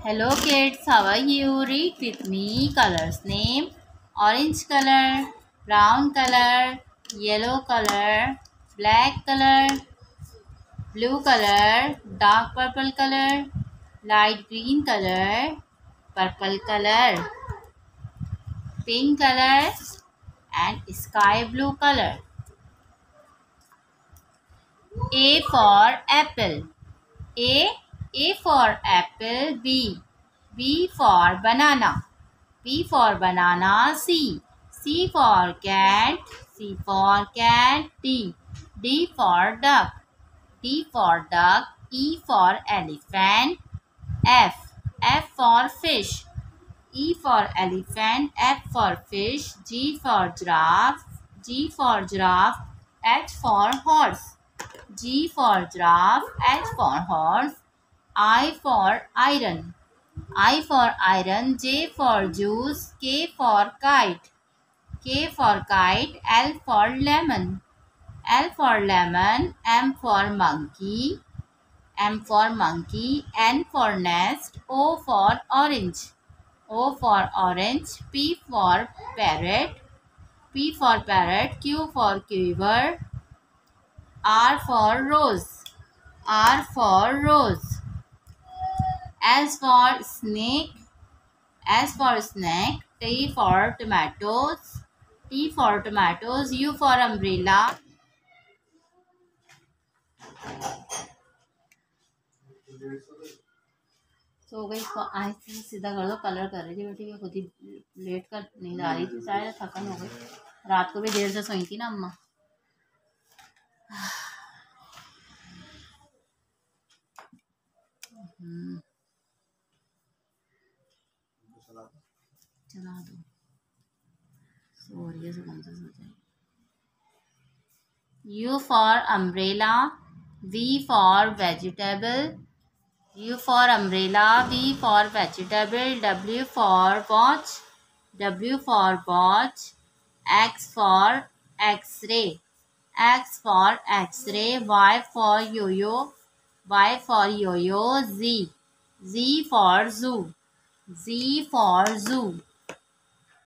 Hello kids, how are you? Read with me. Colors name: orange color, brown color, yellow color, black color, blue color, dark purple color, light green color, purple color, pink color, and sky blue color. A for apple. A. A for apple. B. B for banana. B for banana. C. C for cat. C for cat. D. D for duck. D for duck. E for elephant. F. F for fish. E for elephant. F for fish. G for giraffe. G for giraffe. H for horse. G for giraffe. H for horse. I for iron. I for iron. J for juice. K for kite. K for kite. L for lemon. L for lemon. M for monkey. M for monkey. N for nest. O for orange. O for orange. P for parrot. P for parrot. Q for quiver. R for rose. R for rose. S for snake. S for snake. T for tomatoes. T for tomatoes. U for umbrella. सो गई इसको आज से सीधा कर दो। Colour कर रही थी बेटी, ये खुद ही लेट कर नींद आ रही थी, शायद थकन हो गई। रात को भी देर से सोई थी ना अम्मा। चला दो, सो रही है, कौन सा सो जाए। U for umbrella. V for vegetable. U for umbrella. V for vegetable. W for watch. W for watch. X for X-ray. X for X-ray. Y for yo-yo. Y for yo-yo. Z. Z for zoo. Z for zoo.